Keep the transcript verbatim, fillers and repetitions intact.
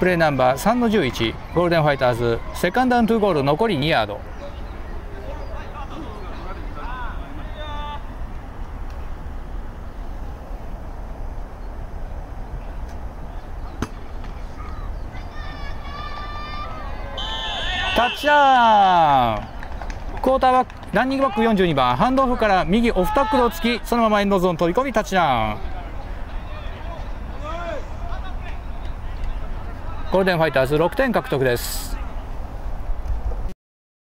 プレーナンバーさんのじゅういち、ゴールデンファイターズセカンドアンドゥゴール、残りにヤード。タッチダウン。クォーターバックランニングバックよんじゅうにばん、ハンドオフから右オフタックルをつき、そのままエンドゾーン飛び込みタッチダウン。ゴールデンファイターズろくてん獲得です。